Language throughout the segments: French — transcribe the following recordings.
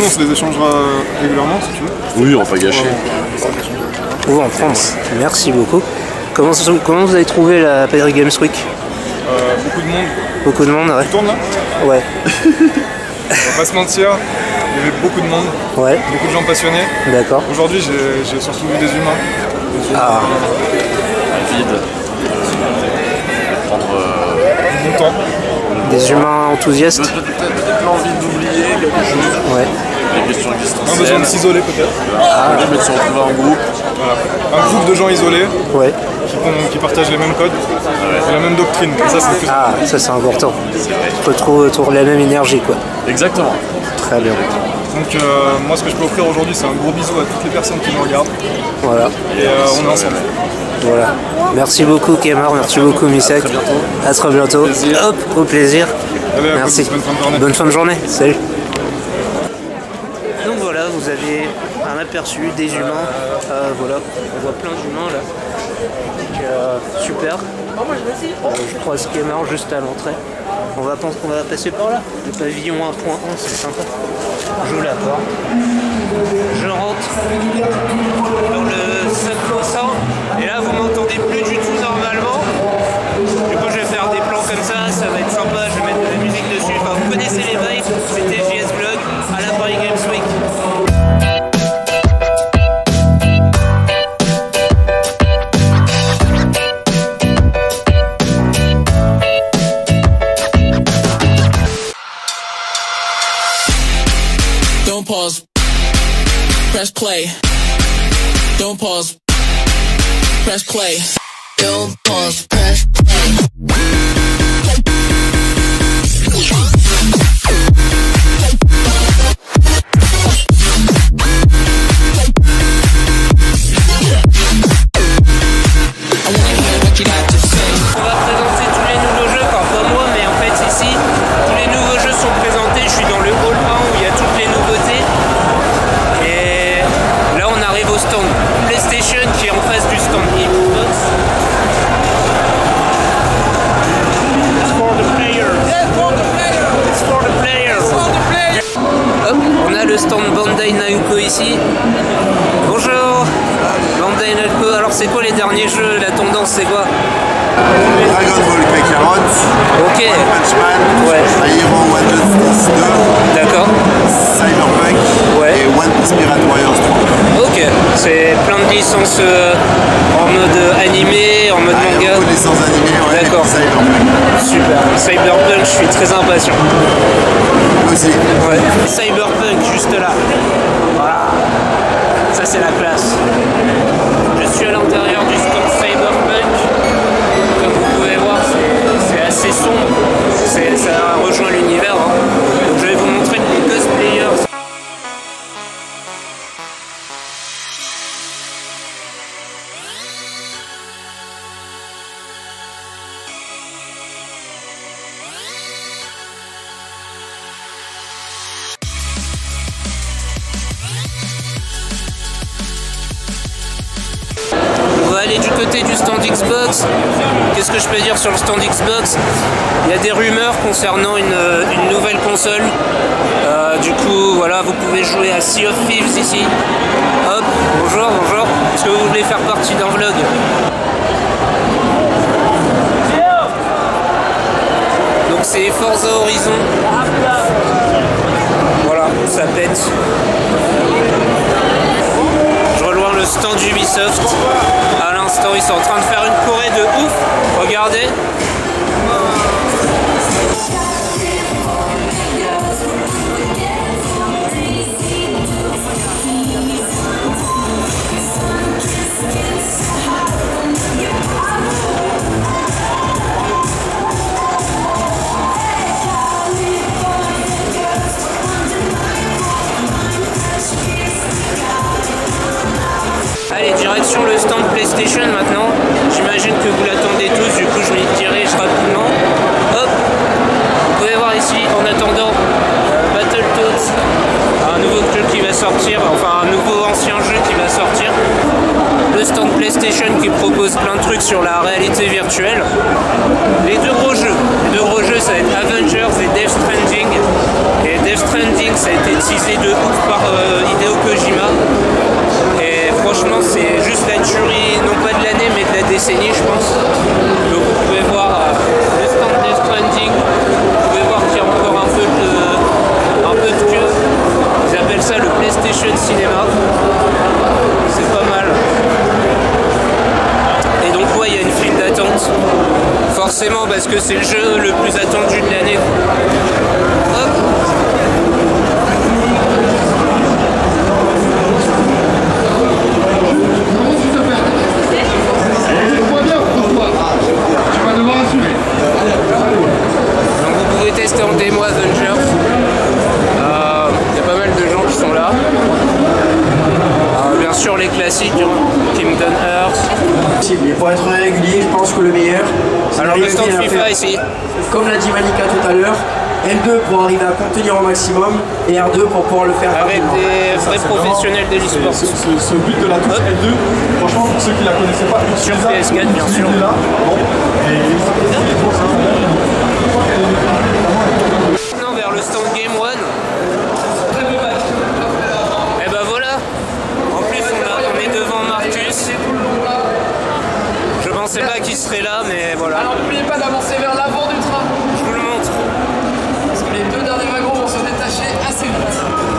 on se les échangera régulièrement si tu veux. Oui, on va pas gâcher. On va en prendre. Merci beaucoup. Comment vous avez trouvé la Paris Games Week? Beaucoup de monde. Beaucoup de monde, ouais. Tu tournes là? Ouais. On va pas se mentir, il y avait beaucoup de monde, Ouais. beaucoup de gens passionnés. D'accord. Aujourd'hui, j'ai surtout vu des humains. Ah. Vide. Prendre Bon temps. Des humains enthousiastes. peut-être l'envie d'oublier quelque chose. Ouais. Les questions Un besoin existentielles. de s'isoler peut-être. Mais de se retrouver en groupe. Voilà. Un groupe de gens isolés Ouais. qui partagent les mêmes codes et la même doctrine. Et ça, c'est le plus Ah, ça c'est important. Retrouver autour de la même énergie, quoi. Exactement. Très bien. Donc moi, ce que je peux offrir aujourd'hui, c'est un gros bisou à toutes les personnes qui nous regardent. Voilà. Et on est ensemble. Voilà. Merci beaucoup Kemar, merci beaucoup Misek. À très bientôt. Hop, au plaisir. Allez, à Merci. bonne fin de journée. Bonne fin de journée. Salut. Donc voilà, vous avez un aperçu des humains. Voilà, on voit plein d'humains là. Donc, super. Je croise Kemar juste à l'entrée. On va passer par là. Le pavillon 1.1, c'est sympa. Je la porte. Je rentre dans le 5%. Et là, vous m'entendez plus du tout normalement. Du coup, je vais faire des plans comme ça va être sympa. Je vais mettre de la musique dessus. Enfin, vous connaissez les vibes. C'était JS Vlog à la Paris Games Week. Don't pause. Press play. Don't pause. Press play. Don't pause. Press play. On va présenter tous les nouveaux jeux, enfin pas moi, mais en fait ici, tous les nouveaux jeux sont présentés. Je suis dans le hall 1 où il y a toutes les nouveautés. Et là on arrive au stand PlayStation qui est en face du stand Xbox. It's for the players. It's for the players. Hop, on a le stand Bandai Namco ici. Bonjour Bandai Namco, alors c'est quoi les derniers jeux? La tendance c'est quoi? Dragon Ball Kakarot, Ok, One Punch Man, Ouais. My Hero One Justice 2, d'accord. Cyberpunk Ouais. et One Piece Pirate Warriors 3. Ok, c'est plein de licences en mode animé, en mode Il y a manga. beaucoup de licences animées, ouais, D'accord. et puis Cyberpunk. Super. Cyberpunk, je suis très impatient. Moi aussi. Ouais. Cyberpunk, juste là. Voilà. Ça, c'est la classe. Je suis à l'intérieur du stand Cyberpunk. Comme vous pouvez voir, c'est assez sombre. Ça rejoint l'univers. Hein. Donc, je vais vous montrer les cosplayers. On va aller du côté du stand Xbox. Qu'est-ce que je peux dire sur le stand Xbox? Il y a des rumeurs concernant une nouvelle console. Du coup, voilà, vous pouvez jouer à Sea of Thieves ici. Hop, bonjour, bonjour. Est-ce que vous voulez faire partie d'un vlog? Donc c'est Forza Horizon. Voilà, ça pète. Je rejoins le stand Ubisoft. À l'instant, ils sont en train de faire une choré de ouf. Regardez. Allez, direction le stand PlayStation maintenant. J'imagine que vous l'attendez tous, du coup je m'y dirige rapidement. Hop, vous pouvez voir ici, en attendant, Battletoads, un nouveau jeu qui va sortir, enfin un nouveau ancien jeu qui va sortir. Le stand PlayStation qui propose plein de trucs sur la réalité virtuelle. Les deux gros jeux, ça va être Avengers et Death Stranding. Et Death Stranding, ça a été réalisé de ouf par Hideo Kojima. Et franchement, c'est juste la tuerie, non pas de l'année, mais de la décennie, je pense. Donc vous pouvez voir le stand Death Stranding. Vous pouvez voir qu'il y a encore un peu de queue. Ils appellent ça le PlayStation Cinema. C'est pas mal. Et donc ouais, il y a une file d'attente. Forcément parce que c'est le jeu le plus attendu de l'année. Hop. Donc vous pouvez tester en démo Avengers. Il y a pas mal de gens qui sont là. Bien sûr les classiques, Kingdom Hearts. Et pour être régulier, je pense que le meilleur, c'est alors le stand FIFA ici. Comme l'a dit Malika tout à l'heure, L2 pour arriver à contenir au maximum et R2 pour pouvoir le faire avec rapidement. des vrais professionnels de l'e-sport. Ce but de la touche L2, franchement pour ceux qui la connaissaient pas, sur PS4 bien sûr. Là, bon, Maintenant vers le stand Game One. Et ben voilà. En plus on est devant Marcus. Je pensais pas qu'il serait là, mais voilà. Alors n'oubliez pas d'avancer vers l'avant du train. Je vous le montre. Parce que les deux derniers wagons vont se détacher assez vite.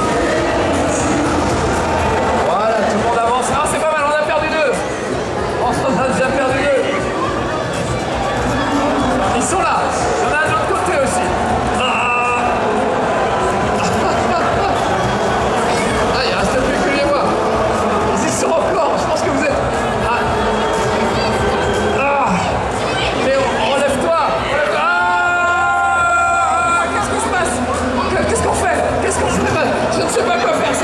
Voilà, tout le monde avance. Ah, c'est pas mal, on a perdu deux. On a déjà perdu deux. Ils sont là. Il y en a de l'autre côté aussi. Ah, il reste plus que les moi. Ils y sont encore. Je pense que vous êtes... Léo, relève-toi. Qu'est-ce qui se passe? Qu'est-ce qu'on fait? Qu'est-ce qu'on fait? Je ne sais pas quoi faire.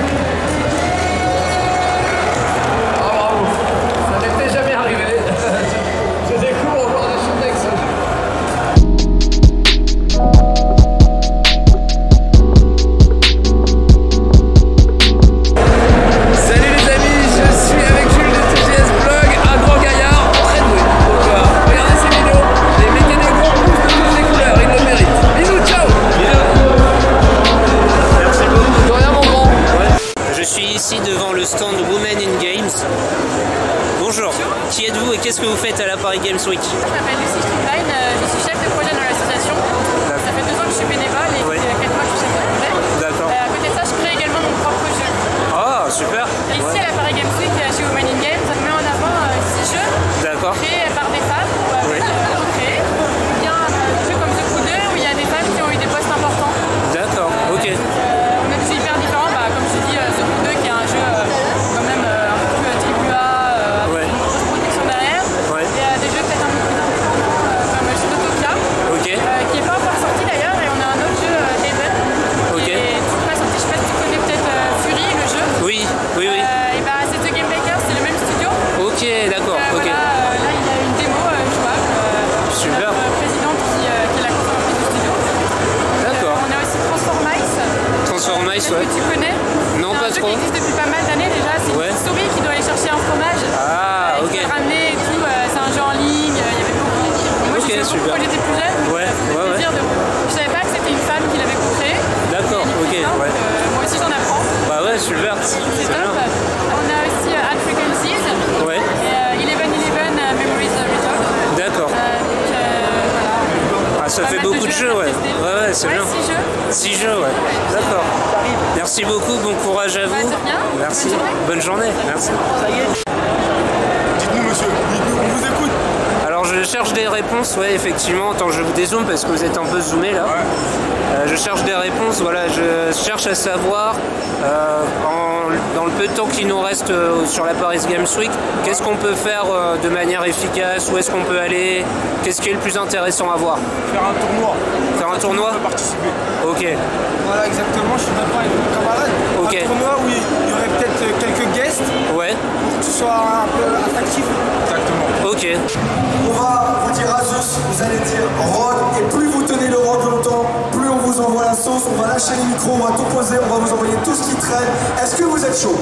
Oh, bravo. Ça n'était jamais arrivé. Je découvre encore des choses avec ça. Salut les amis, je suis avec Jules de TGS Vlog, un grand gaillard très doué. Donc regardez ces vidéos et mettez des gros pouces de toutes les couleurs, il le mérite. Bisous, ciao. Merci beaucoup. De rien mon grand. Je suis ici devant le stand Women in Games. Bonjour. Qui êtes-vous et qu'est-ce que vous faites à la Paris Games Week? Je m'appelle Lucie Steinlein, je suis chef de projet dans l'association. Ça fait 2 ans que je suis bénévole et Oui. 4 mois que je suis chef de projet. D'accord. À côté de ça, je crée également mon propre jeu. Ah, super. Et ici à la Paris Games Week, chez Women in Games, on met en avant 6 jeux D'accord. créés par des femmes ou recréés. Ou bien des jeux comme The Crew 2 où il y a des femmes qui ont eu des postes importants. D'accord, ok. On a des jeux hyper différents, comme je te dis, The Crew 2 qui est un jeu quand même un peu plus triple A, Ouais. avec une grosse production derrière. Ouais. Et des jeux peut-être un peu plus indépendants comme le jeu d'Autopia. Ok. Qui n'est pas encore sorti d'ailleurs, et on a un autre jeu, Haven, Ok. qui est toujours pas sorti. Je sais pas si tu connais peut-être Fury, le jeu. Oui, oui, oui. Et bah c'est The Game Maker, c'est le même studio. Ok, d'accord, ok. Voilà, là il y a une démo jouable. Super. Notre présidente qui est la cofondatrice du studio. D'accord. On a aussi Transformice. Transformice, Peut-être ouais. que tu connais. Non, C'est pas un jeu trop. qui existe depuis pas mal d'années déjà. C'est Ouais. une petite souris qui doit aller chercher un fromage. Ah, Et ok. qui doit le ramener et tout. C'est un jeu en ligne. Il y avait beaucoup. Moi Ok, je suis super. quand j'étais plus jeune. Ouais, Ça me fait ouais, plaisir de... Je savais pas que c'était une femme qui l'avait créé. D'accord, ok, ouais. Moi aussi j'en apprends. Bah ouais, super. C'est top. On a aussi Ad Frequencies Ouais, et 1111 Memories Retold. d'accord. Voilà. Ah, ça Pas fait mal beaucoup de jeux, à ouais. tester. Ouais, ouais, c'est bien. 6 jeux. 6 jeux, ouais. D'accord. Merci beaucoup, bon courage à vous. de rien. Merci. Bonne journée. Bonne journée, merci. dites-nous monsieur, dites-nous, on vous écoute. Alors je cherche des réponses, ouais, effectivement. Attends, je vous dézoome parce que vous êtes un peu zoomé là. Je cherche des réponses, voilà, je cherche à savoir, dans le peu de temps qui nous reste sur la Paris Games Week, qu'est-ce qu'on peut faire de manière efficace, où est-ce qu'on peut aller, qu'est-ce qui est le plus intéressant à voir. Faire un tournoi. Faire un tournoi? On peut participer. Ok, Voilà, exactement, je suis d'accord avec mon camarade. Ok. Un tournoi où il y aurait peut-être quelques guests ouais, pour que ce soit un peu attractif. Exactement. ok. On va vous dire Asus, vous allez dire Rod, et plus vous tenez le Rod longtemps, plus on vous envoie la sauce, on va lâcher les micros, on va tout poser, on va vous envoyer tout ce qui traîne. Est-ce que vous êtes chaud?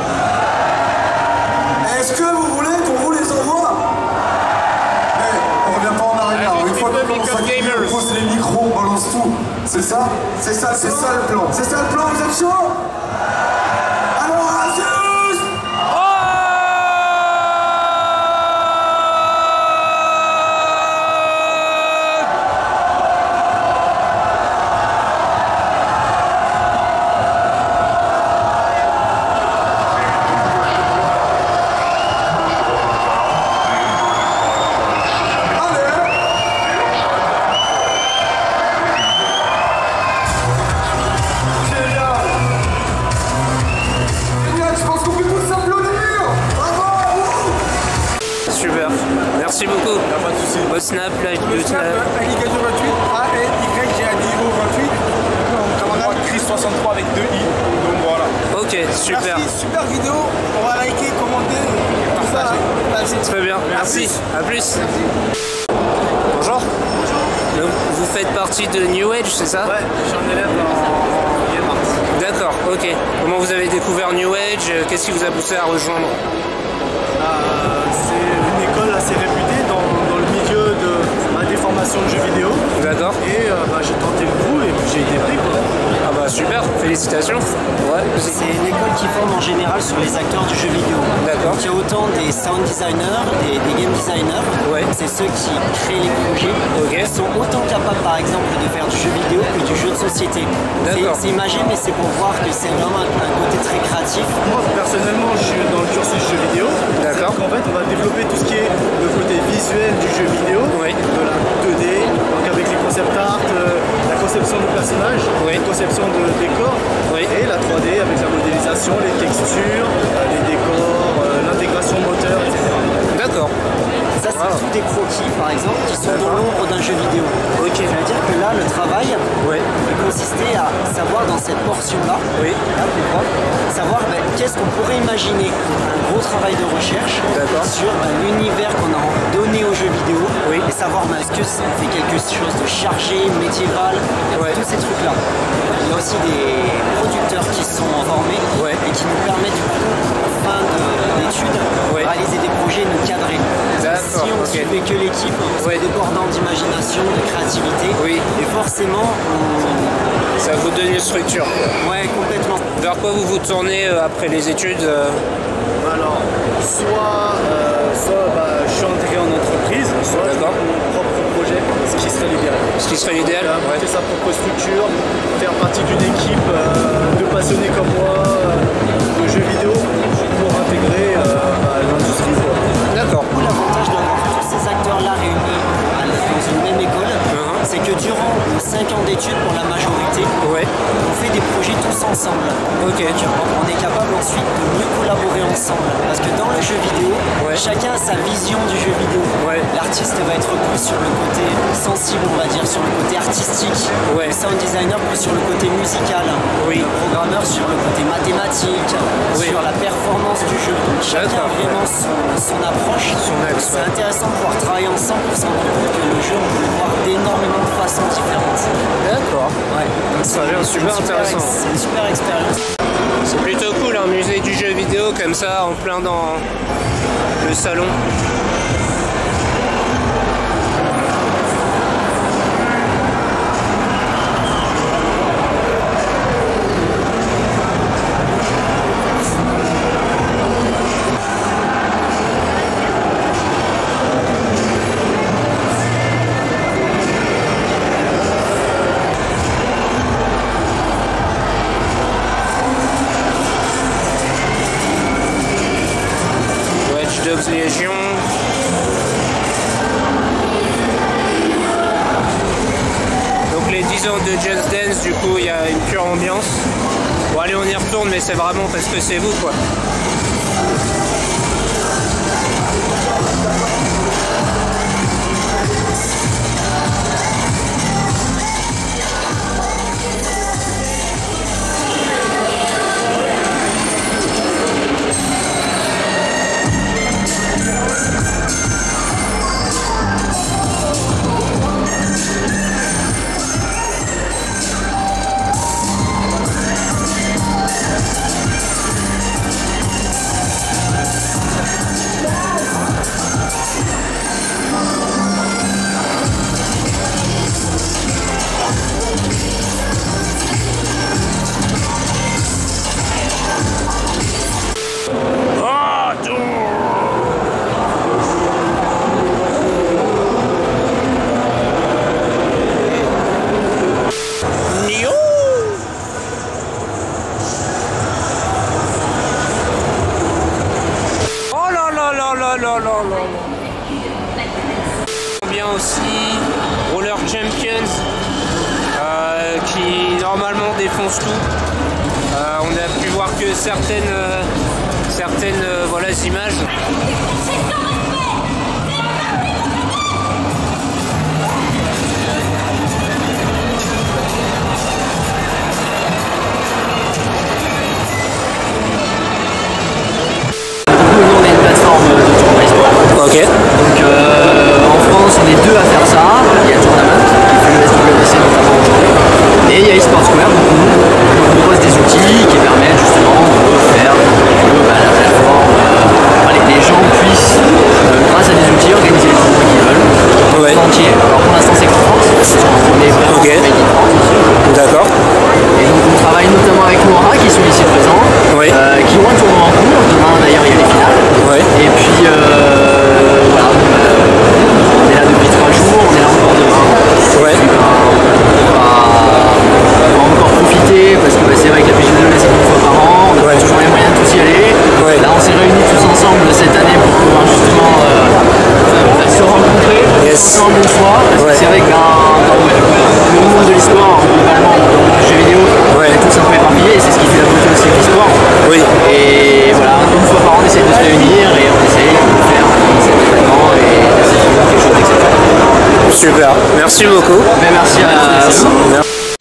Est-ce que vous voulez qu'on vous les envoie? On revient pas en arrière, une fois qu'on commence à crier, on pose les micros, on balance tout. C'est ça le plan. C'est ça le plan, vous êtes chaud? Alors, Asus! Merci beaucoup. Pas de soucis. Au snap, live Le de snap, snap. Alligator 28, ALYGADIO 28. Camarade Chris 63 avec 2 I. Donc voilà. Ok, super. Merci, super vidéo. On va liker, commenter, partager. Très bien, merci. À plus. Bonjour. Donc, vous faites partie de New Age, c'est ça? Ouais, je suis un élève en Game Art. D'accord, ok. Comment vous avez découvert New Age? Qu'est-ce qui vous a poussé à rejoindre? C'est une école assez réputée dans le milieu des formations de jeux vidéo. D'accord. Et j'ai tenté le coup et puis j'ai été pris, quoi. Ah bah super, félicitations. Ouais. C'est une école qui forme en général sur les acteurs du jeu vidéo. D'accord. Il y a autant des sound designers, des game designers, Ouais. c'est ceux qui créent les projets. Ok. Ils sont autant capables par exemple de faire du jeu vidéo que du jeu de société. D'accord. C'est imagé, mais c'est pour voir que c'est vraiment un côté très créatif. Moi, personnellement, je suis dans le cursus jeu vidéo. D'accord. Donc en fait, on va développer tout ce qui est le côté visuel du jeu vidéo, Oui. de la 2D, donc avec les concept art, la conception de personnages, Oui. la conception de décors, Oui. et la 3D avec la modélisation, les textures, les décors, l'intégration moteur, etc. D'accord. Ça, c'est tous des croquis, par exemple, qui sont dans l'ombre d'un jeu vidéo. Ok. C'est-à-dire que là, le travail, Ouais. il consistait à savoir dans cette portion-là, Oui. là, pour voir, savoir qu'est-ce qu'on pourrait imaginer. Un gros travail de recherche D'accord. sur l'univers qu'on a donné aux jeux vidéo. Oui. Et savoir est-ce que ça fait quelque chose de chargé, médiéval, Ouais. tous ces trucs-là. Il y a aussi des producteurs qui sont formés Ouais. et qui nous permettent du coup, en fin d'études, Ouais. réaliser des projets et nous cadrer. D'accord, Si on ok. suivait que l'équipe, on Ouais. serait débordant d'imagination, de créativité. Oui. Et forcément, Ça vous donne une structure. ouais, complètement. Vers quoi vous vous tournez après les études? Alors, soit je suis intégré en entreprise, soit je D'accord. fais mon propre projet, ce qui serait l'idéal. Ce qui serait l'idéal? Monter sa propre structure, faire partie d'une équipe de passionnés comme moi de jeux vidéo pour intégrer l'industrie. D'accord. L'avantage d'avoir tous ces acteurs-là réunis dans une même école, c'est que durant nos 5 ans d'études pour la majorité, Ouais. on fait des projets tous ensemble. Ok. On est capable ensuite de mieux collaborer ensemble. Parce que dans le jeu vidéo, Ouais. chacun a sa vision du jeu vidéo. Ouais. L'artiste va être plus sur le côté sensible, on va dire, sur le côté artistique. Ouais. Le sound designer plus sur le côté musical. Oui. Le programmeur sur le côté mathématique, Oui. sur la performance du jeu. Donc chacun a D'accord. vraiment son approche. Son axe, C'est ouais. intéressant de pouvoir travailler ensemble pour se rendre compte que le jeu, on peut le voir d'énormément de façons différentes. D'accord. Ouais. Donc Ça a l'air super intéressant. C'est une super expérience. C'est plutôt cool, un musée du jeu vidéo comme ça, en plein dans le salon. Watch Dogs Légion. Donc les 10 ans de Just Dance, du coup il y a une pure ambiance. Bon allez, on y retourne, mais c'est vraiment parce que c'est vous quoi. défonce tout. On a pu voir que certaines voilà, images. Nous, on est une plateforme de tournoi e-sport. Ok. Donc en France, on est 2 à faire ça. Il y a Tournament qui fait le SWC notamment aujourd'hui. Et il y a eSport Square, donc nous, on propose des outils qui permettent justement de faire que la plateforme, les gens puissent, grâce à des outils, organiser les tournois qu'ils veulent. Ouais. En entier. Alors pour l'instant, c'est qu'en France. On est vraiment made in France aussi. D'accord. Et donc on travaille notamment avec Nora qui sont ici présents, qui ont un tournoi en cours. Demain d'ailleurs il y a les finales. Et puis voilà, on est là depuis 3 jours, on est là encore demain. Et puis, on va encore profiter parce que c'est vrai que la PG2 c'est une fois par an, on n'a pas toujours les moyens de tous y aller. Là on s'est réunis tous ensemble cette année pour pouvoir justement se rencontrer ensemble une fois. Parce que c'est vrai que dans le monde de l'e-sport, globalement, dans le jeu vidéo, on est tous un peu éparpillés et c'est ce qui fait la beauté aussi de l'e-sport. Et voilà, une fois par an on essaye de se réunir et on essaye de faire cet événement et c'est quelque chose d'exceptionnel. Super, merci beaucoup. Merci à vous.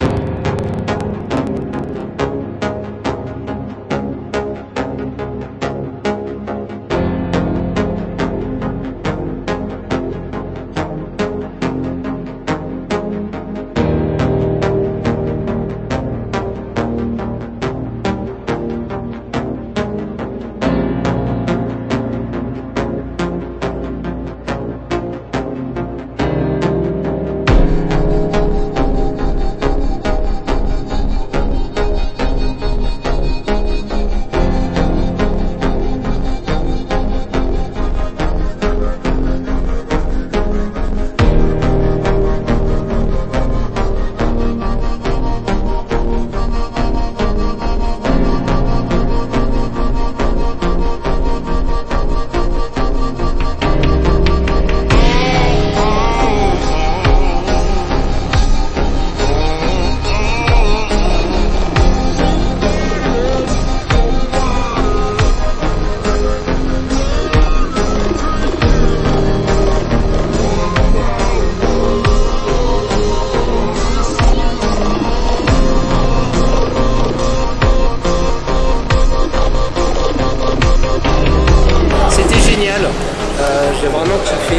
J'ai vraiment kiffé.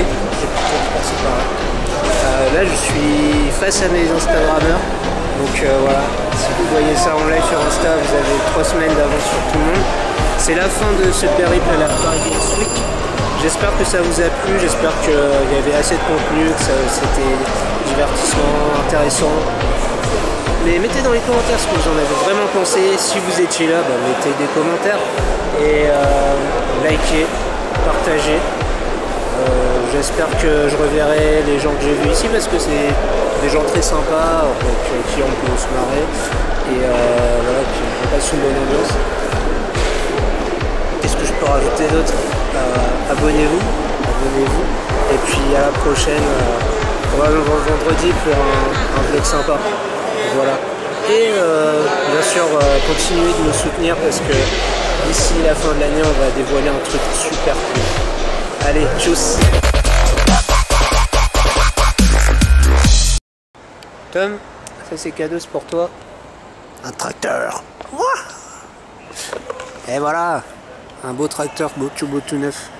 Là je suis face à mes Instagrammeurs. Donc voilà, si vous voyez ça en live sur Insta, vous avez 3 semaines d'avance sur tout le monde. C'est la fin de ce périple à la Paris Games Week. J'espère que ça vous a plu, j'espère qu'il y avait assez de contenu, que c'était divertissant, intéressant. Mais mettez dans les commentaires ce que vous en avez vraiment pensé. Si vous étiez là, mettez des commentaires et likez, partagez. J'espère que je reverrai les gens que j'ai vus ici parce que c'est des gens très sympas avec qui on peut se marrer et voilà, qui passent une bonne ambiance. Qu'est-ce que je peux rajouter d'autre? Abonnez-vous et puis à la prochaine, probablement vendredi pour un vlog sympa. Voilà. Et bien sûr, continuez de me soutenir parce que d'ici la fin de l'année, on va dévoiler un truc super cool. Allez, tchuss! Tom, ça c'est cadeau, c'est pour toi. Un tracteur. Et voilà, un beau tracteur, beau tout neuf.